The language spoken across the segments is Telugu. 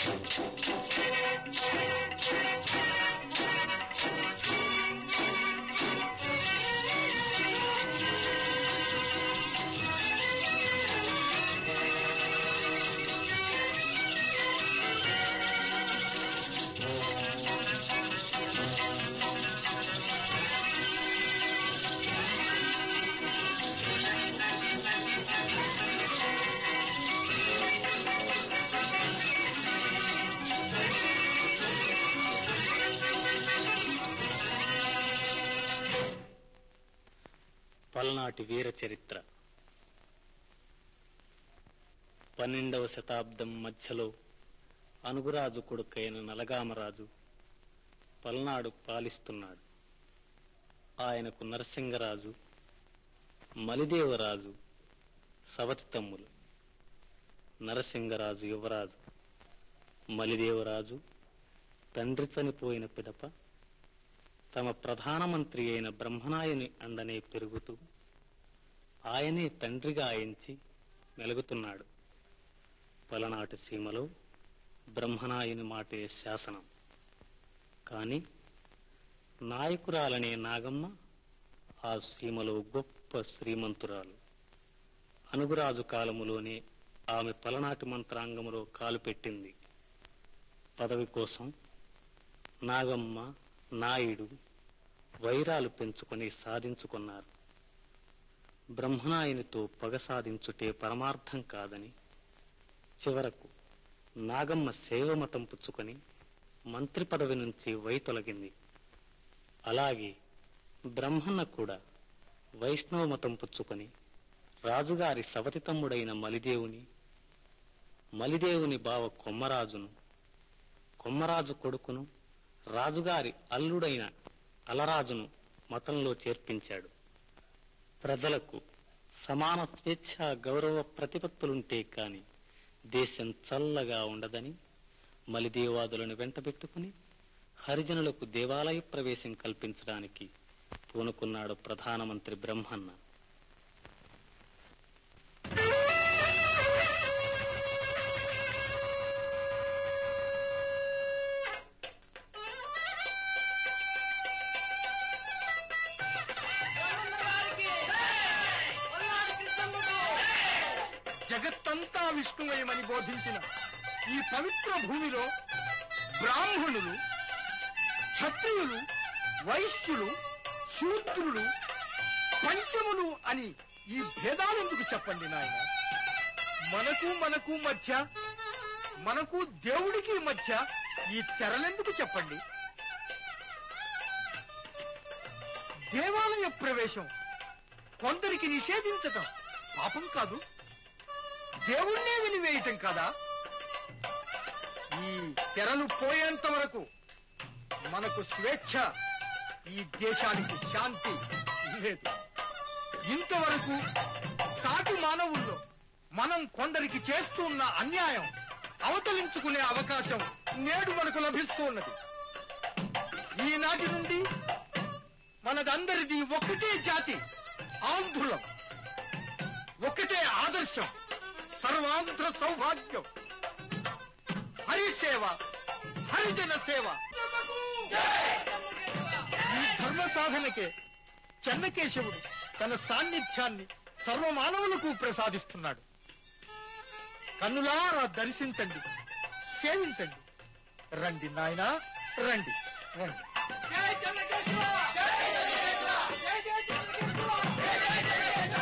పల్నాటి వీర చరిత్ర 12వ శతాబ్దం మధ్యలో అనుగురాజు కొడుకైన నలగామరాజు పల్నాడు పాలిస్తున్నాడు. ఆయనకు నరసింగరాజు, మలిదేవరాజు సవతి తమ్ములు. నరసింగరాజు యువరాజు, మలిదేవరాజు తండ్రి చనిపోయిన పిదప తమ ప్రధానమంత్రి అయిన బ్రహ్మనాయుని అండనే పెరుగుతూ ఆయనే తండ్రిగా ఎంచి మెలుగుతున్నాడు. పలనాటి సీమలో బ్రహ్మనాయుని మాటే శాసనం. కాని నాయకురాలనే నాగమ్మ ఆ సీమలో గొప్ప శ్రీమంతురాలు. అనుగురాజు కాలములోనే ఆమె పలనాటి మంత్రాంగములో కాలు పెట్టింది. పదవి కోసం నాగమ్మ, నాయుడు వైరాలు పెంచుకొని సాధించుకున్నారు. బ్రహ్మనాయునితో పగ సాధించుటే పరమార్థం కాదని చివరకు నాగమ్మ శైవమతం పుచ్చుకొని మంత్రి పదవి నుంచి వైతొలగింది. అలాగే బ్రహ్మన్న కూడా వైష్ణవ మతం పుచ్చుకొని రాజుగారి సవతి తమ్ముడైన మలిదేవుని బావ కొమ్మరాజును, కొమ్మరాజు కొడుకును రాజుగారి అల్లుడైన అలరాజును మతంలో చేర్పించాడు. ప్రజలకు సమాన స్వేచ్ఛ గౌరవ ప్రతిపత్తులుంటే కాని దేశం చల్లగా ఉండదని మలిదేవాదులను వెంటబెట్టుకుని హరిజనులకు దేవాలయ ప్రవేశం కల్పించడానికి పూనుకున్నాడు ప్రధానమంత్రి బ్రహ్మన్న. జగత్తంతా విష్ణుమయమని బోధించిన ఈ పవిత్ర భూమిలో బ్రాహ్మణులు, క్షత్రియులు, వైశ్యులు, శూద్రులు, పంచములు అని ఈ భేదాలెందుకు చెప్పండి నాయన? మనకు మధ్య, మనకు దేవుడికి మధ్య ఈ తెరలెందుకు చెప్పండి? దేవాలయ ప్రవేశం కొందరికి నిషేధించటం పాపం కాదు, దేవుణ్ణే వెలివేయటం కదా? ఈ తెరలు పోయేంత వరకు మనకు స్వేచ్ఛ, ఈ దేశానికి శాంతి లేదు. ఇంతవరకు సాటి మానవుల్లో మనం కొందరికి చేస్తూ ఉన్న అన్యాయం అవతలించుకునే అవకాశం నేడు మనకు లభిస్తూ ఉన్నది. ఈనాటి నుండి మనదందరిది ఒక్కటే జాతి, ఆంధ్రులం. ఒక్కటే ఆదర్శం, సర్వాంధ్ర సౌభాగ్యం, హరిసేవ, హరిజన సేవ. ఈ ధర్మ సాధనకే చెన్నకేశవుడు తన సాన్నిధ్యాన్ని సర్వమానవులకు ప్రసాదిస్తున్నాడు. కన్నులారా దర్శించండి, సేవించండి. రండి నాయనా, రండి రండి. జై చెన్నకేశవ, జై చెన్నకేశవ, జై జై చెన్నకేశవ, జై జై చెన్నకేశవ.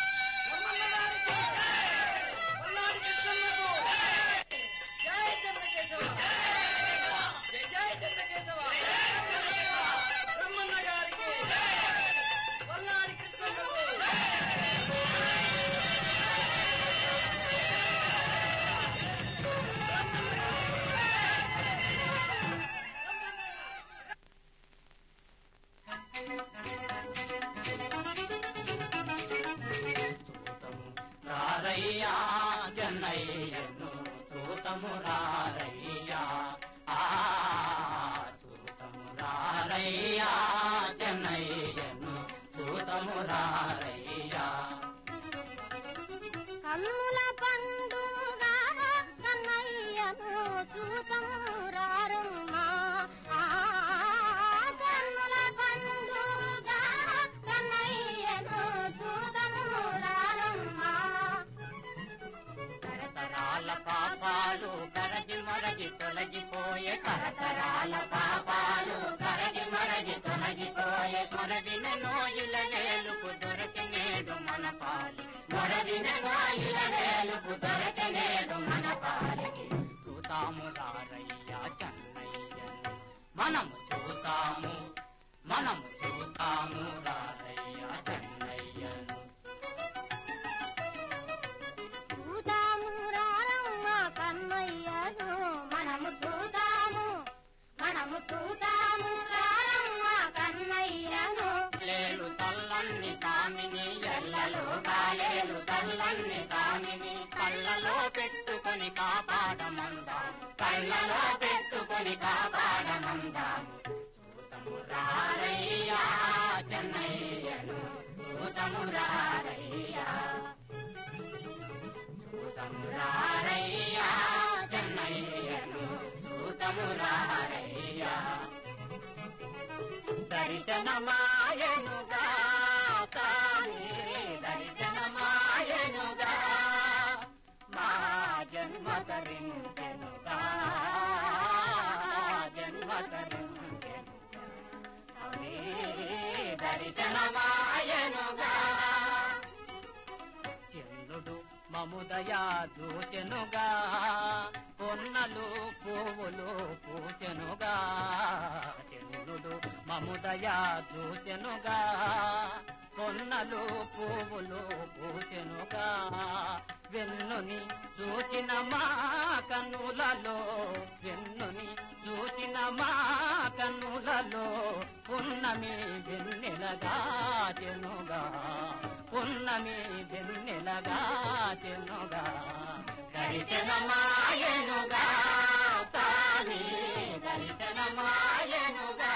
రారయ్యా చెన్నయ్యను చూతము రారయ్యా, చూతము రారయ్యా చెన్నయ్యను చూతము రారయ్యా. కన్నుల పండుగ కన్నయ్యను తరతరాల పాపాలు కరగి మరగి తొలగిపోయే తరతరాల పాపాలు కరగి మరగి తొలగిపోయే మొరవిన నోయిల వేలుకు దొరకనేడు మన పాలి మొరవిన నోయిల వేలుకు దొరకనేడు మన పాలికి చూతాము రారయ్యా చెన్నయ్యను మనము చూతాము రారయ్యా చెన్నయ్యను చూతాము రారమ్మ కన్నయ్యను మనము చూతాము రారమ్మ కన్నయ్యను లేలు చల్లన్ని సామిని ఎల్లలో గాలేలు చల్లన్ని సామిని కళ్ళలో పెట్టుకొని కాపాడమందాము కళ్ళలో పెట్టుకొని కాపాడమందాము చూతము రారయ్యా చెన్నయ్యను చూతము రారయ్యా చెన్నయ్యను చూతము రారయ్యా దర్శనమాయనుగా కాని దర్శనమాయనుగా మా జన్మ తరించెనుగా దర్శనమాయనుగా చంద్రుడు మముదయా దూచెనుగా పొన్నలు పువ్వులు పూచెనుగా చంద్రుడు మముదయా దూచెనుగా పొన్నలు పువ్వులు పూచెనుగా వెన్నుని చూచిన మా కన్నులలో వెన్నుని చూచిన మా కన్నులలో పున్నమి వెన్నెలగా చెనుగా పున్నమి వెన్నెలగా చెనుగా దర్శనమాయనుగా స్వామి దర్శనమాయనుగా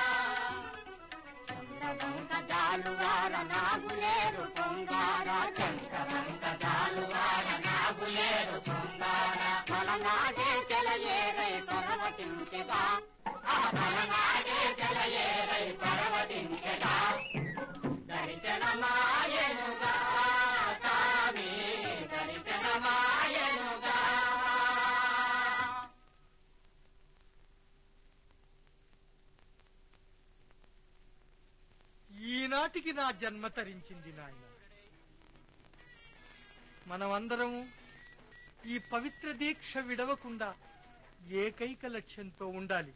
చంద్రవంక జాలువార నాగులేరు పొంగార చంద్రవంక జాలువార నాగులేరు పొంగార మలనాడే చెలయేరై పరవటించెగా మలనాడే చెలయేరై పరవటించెగా దర్శనమాయనుగా స్వామి దర్శనమాయనుగా ఈనాటికి నా జన్మ తరించింది నాయన. మనమందరము ఈ పవిత్ర దీక్ష విడవకుండా ఏకైక లక్ష్యంతో ఉండాలి.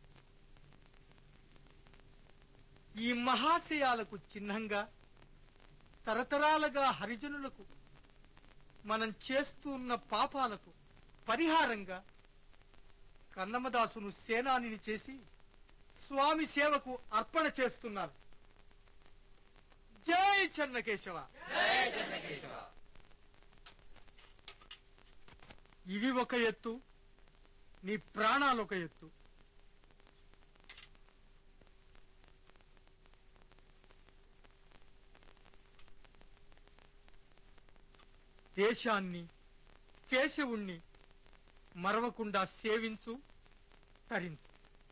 ఈ మహాశయాలకు చిహ్నంగా తరతరాలుగా హరిజనులకు మనం చేస్తున్న పాపాలకు పరిహారంగా కన్నమదాసును సేనానిని చేసి స్వామి సేవకు అర్పణ చేస్తున్నారు. జై చెన్నకేశవ. ఇవి ఒక ఎత్తు, నీ ప్రాణాలు ఒక ఎత్తు. దేశాన్ని కేశవుణ్ణి మరవకుండా సేవించు, తరించు.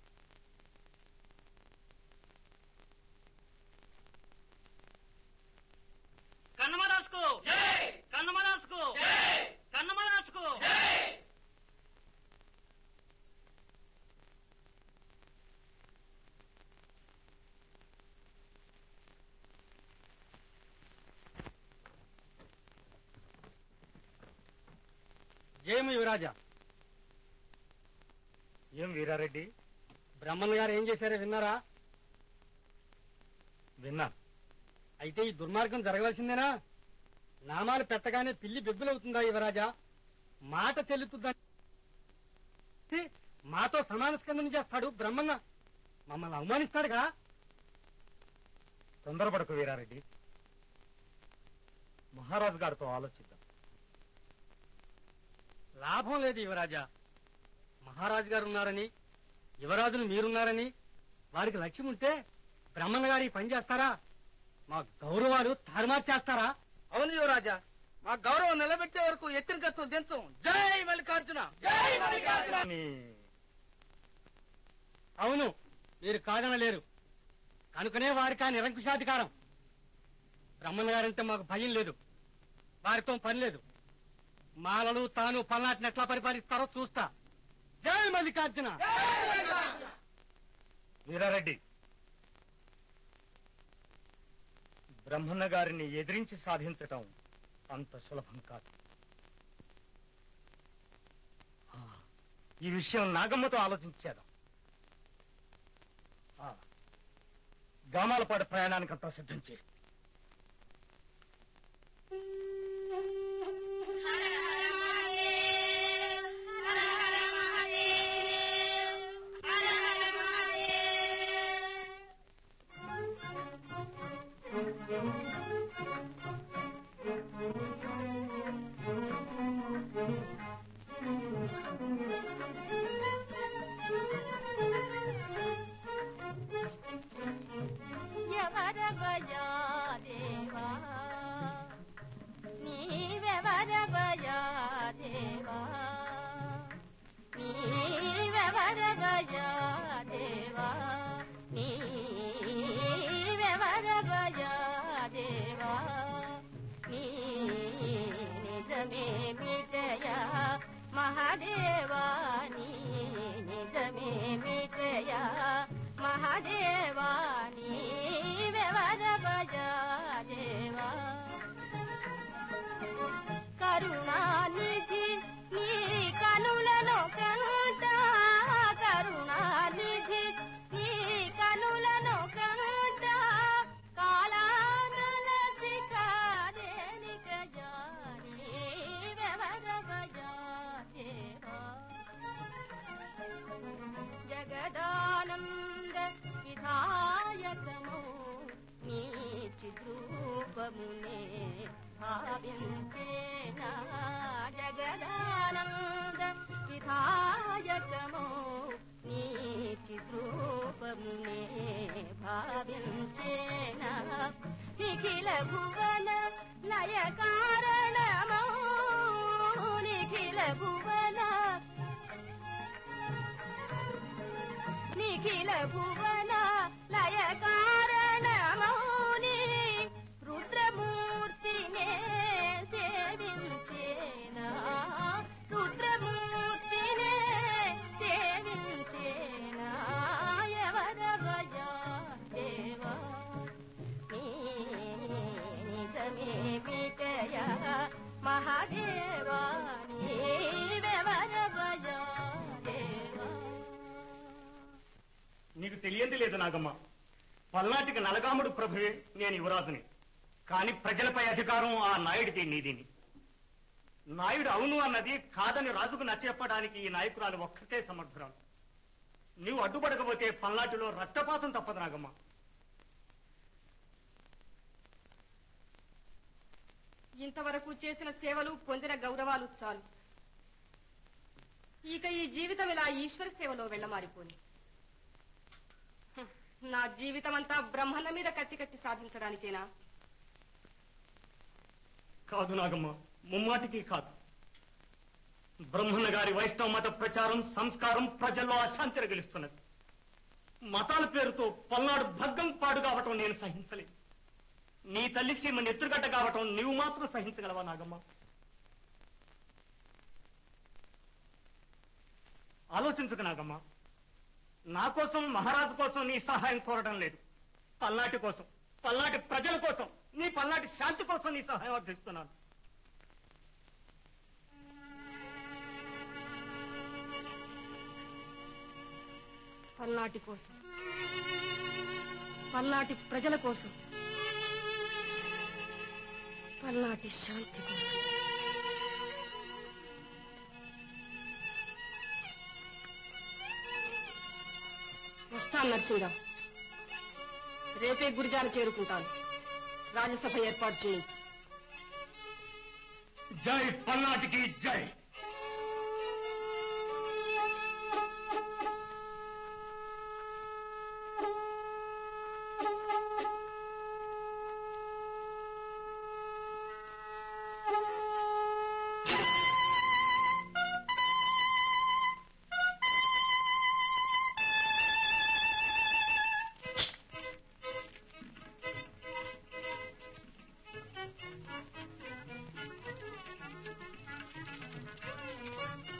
కన్నమదాసుకు కన్నమదాసుకు కన్నమదాసుకు జయము యువరాజా. ఏం వీరారెడ్డి, బ్రహ్మన్ గారు ఏం చేశారో విన్నారా? విన్నా. అయితే ఈ దుర్మార్గం జరగవలసిందేనా? నామాలు పెట్టగానే పిల్లి బెబ్బులవుతుందా యువరాజా? మాట చెల్లుతుందా? మాతో సమాన స్కందన చేస్తాడు బ్రహ్మన్న. మమ్మల్ని అవమానిస్తాడు కదా. తొందరపడకు వీరారెడ్డి, మహారాజు గారితో ఆలోచిద్దాం. లాభం లేదు యువరాజా. మహారాజు గారు ఉన్నారని, యువరాజును మీరున్నారని వారికి లక్ష్యం ఉంటే బ్రహ్మన్న గారికి పని చేస్తారా? మా గౌరవాలు తారుమారు చేస్తారా? అవును యువరాజా, మా గౌరవం నిలబెట్టే వరకు ఎత్తిన కత్తులు దించం. జై మల్లికార్జున. జై మల్లికార్జున. అవును, మీరు కాదనలేరు. కనుకనే వారికి ఆ నిరంకుశాధికారం. బ్రహ్మన్న గారంటే మాకు భయం లేదు, వారితో పని లేదు. మాలలు తాను పల్నాటిని ఎట్లా పరిపాలిస్తారో చూస్తా. జై మల్లికార్జున. వీరారెడ్డి, బ్రహ్మన్న గారిని ఎదిరించి సాధించటం అంత సులభం కాదు. ఈ విషయం నాగమ్మతో ఆలోచించేద్దాం. గామాలపాడు ప్రయాణానికంతా సిద్ధం చేయి. మహాదేవాని నిజమే మిటయా మహాదేవాని వెవరబజా దేవా కరుణానిధి నీ కనులను కంట కరుణానిధి నీ కనులను కంట కాలానల శిఖాదేనిక జాని వెవరబజా దేవా జగదానంద విధాయకమో నీ చిద్రూపమునే భావించేనా జగదానంద విధాయకమో నీ చిద్రూపమునే భావించేనా నిఖిల భువన లయ కారణమో నిఖిల భువన నిఖిల భువన లయ కారణమౌని రుద్రమూర్తినే సేవించేనా రుద్రమూర్తినే సేవించేనా ఎవరవయా దేవా నీ నిజమే మిటయా మహాదేవా నీవెవరవయా దేవా. నీకు తెలియంది లేదు నాగమ్మ, పల్నాటికి నలగాముడు ప్రభువే నేను యువరాజుని. కాని ప్రజలపై అధికారం ఆ నాయుడిది నీదిని. నాయుడు అవును అన్నది కాదని రాజుకు నచ్చెప్పడానికి ఈ నాయకురాలు ఒక్కటే సమర్థురాలు. నీవు అడ్డుపడకపోతే పల్నాటిలో రక్తపాతం తప్పదు నాగమ్మ. ఇంతవరకు చేసిన సేవలు పొందిన గౌరవాలు చాలు. ఇక ఈ జీవితం ఇలా ఈశ్వర సేవలో వెళ్ళమారిపోని. నా జీవితం అంతా బ్రహ్మన్న మీద కత్తి సాధించడానికేనా? కాదు నాగమ్మ, ముమ్మాటికి కాదు. బ్రహ్మన్న గారి వైష్ణవ మత ప్రచారం సంస్కారం ప్రజల్లో అశాంతి రగిలిస్తున్నది. మతాల పేరుతో పల్నాడు భగ్గం పాడు కావటం నేను సహించలేదు. నీ తల్లి సీమ నెత్తురుగడ్డ కావటం నీవు మాత్రం సహించగలవా నాగమ్మ? ఆలోచించక నాగమ్మ. నా కోసం మహారాజు కోసం నీ సహాయం కోరడం లేదు. పల్నాటి కోసం, పల్నాటి ప్రజల కోసం, నీ పల్నాటి శాంతి కోసం నీ సహాయం అర్థిస్తున్నాను. పల్నాటి కోసం, పల్నాటి ప్రజల కోసం, పల్నాటి శాంతి కోసం. వస్తాను నరసింగం. రేపే గురిజాను చేరుకుంటాను. రాజ్యసభ ఏర్పాటు చేయించు. జై పల్నాటికి జై.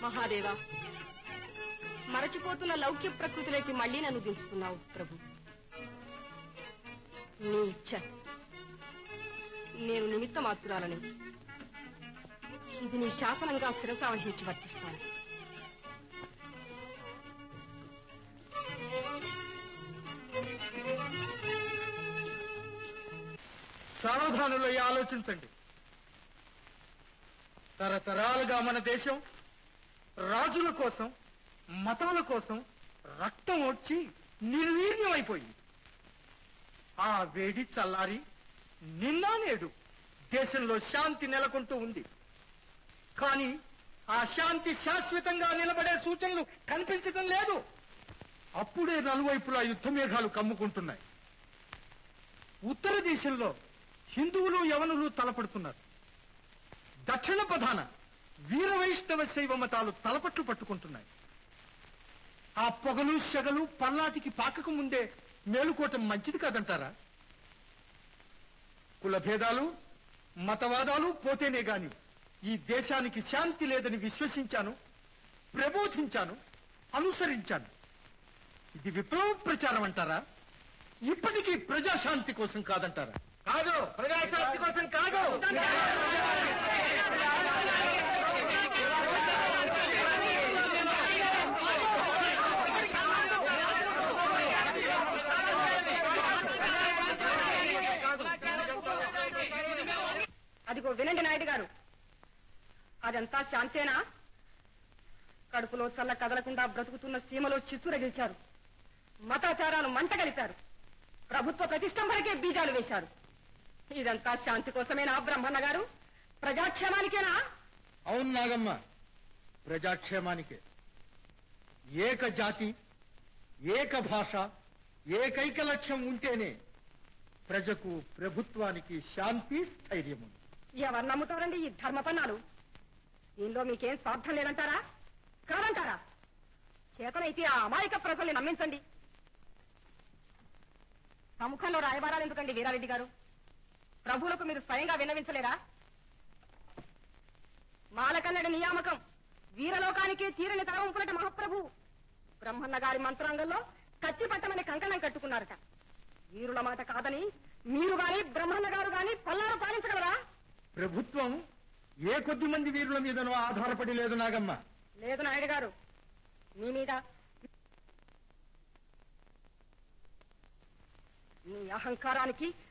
మహాదేవా, మరచిపోతున్న లౌక్య ప్రకృతిలోకి మళ్ళీ నన్ను దించుతున్నావు ప్రభు. నీ ఇచ్చ. నేను నిమిత్త మాత్రురాలని ఇది నీ శాసనంగా శిరసావహించి వర్తిస్తాను. సావధానులై ఆలోచించండి. తరతరాలుగా మన దేశం రాజుల కోసం, మతాల కోసం రక్తం వచ్చి నిర్వీర్యమైపోయింది. ఆ వేడి చల్లారి నిన్న నేడు దేశంలో శాంతి నెలకొంటూ ఉంది. కానీ ఆ శాంతి శాశ్వతంగా నిలబడే సూచనలు కనిపించడం లేదు. అప్పుడే నలువైపులా యుద్ధ మేఘాలు కమ్ముకుంటున్నాయి. ఉత్తర దేశంలో హిందువులు యవనులు తలపడుతున్నారు. దక్షిణ ప్రధాన వీర వైష్ణవ శైవ మతాలు తలపట్లు పట్టుకుంటున్నాయి. ఆ పొగలు సెగలు పల్నాటికి పాకకు ముందే మేలుకోవటం మంచిది కాదంటారా? కుల భేదాలు మతవాదాలు పోతేనే గాని ఈ దేశానికి శాంతి లేదని విశ్వసించాను, ప్రబోధించాను, అనుసరించాను. ఇది విప్లవ ప్రచారం అంటారా? ఇప్పటికీ ప్రజాశాంతి కోసం కాదంటారా? కాదు, ప్రజాశాంతి కోసం కాదు. అదిగో వినండి నాయుడు గారు, అదంతా శాంతేనా? కడుపులో చల్ల కదలకుండా బ్రతుకుతున్న సీమలో చిచ్చు రగిల్చారు, మతాచారాలు మంటగలిపారు, ప్రభుత్వ ప్రతిష్టంభనకే బీజాలు వేశారు. ఇదంతా శాంతి కోసమేనా బ్రహ్మన్న గారు? ప్రజాక్షేమానికేనా? అవును నాగమ్మ, ప్రజాక్షేమానికే. ఏక జాతి, ఏక భాష, ఏకైక లక్ష్యం ఉంటేనే ప్రజకు ప్రభుత్వానికి శాంతి స్థైర్యము. ఎవరు నమ్ముతారండి ఈ ధర్మపన్నాలు? దీనిలో మీకేం స్వార్థం లేదంటారా? కాదంటారా? చేతనైతే ఆ అమాయక ప్రజల్ని నమ్మించండి. సముఖంలో రాయబారాలు ఎందుకండి వీరారెడ్డి గారు? ప్రభువులకు మీరు స్వయంగా విన్నవించలేరా? మాలకన్నడి నియామకం వీరలోకానికి తీరని తరవంపునట మహాప్రభు. బ్రహ్మన్న గారి మంత్రాంగంలో కత్తి పట్టమని కంకణం కట్టుకున్నారట. వీరుల మాట కాదని మీరు గాని బ్రహ్మన్న గారు గాని పల్లారు పాలించగలరా? ప్రభుత్వం ఏ కొద్ది మంది వీరుల మీదనో ఆధారపడి లేదు నాగమ్మ. లేదు నాయుడు గారు, మీ మీద. మీ అహంకారానికి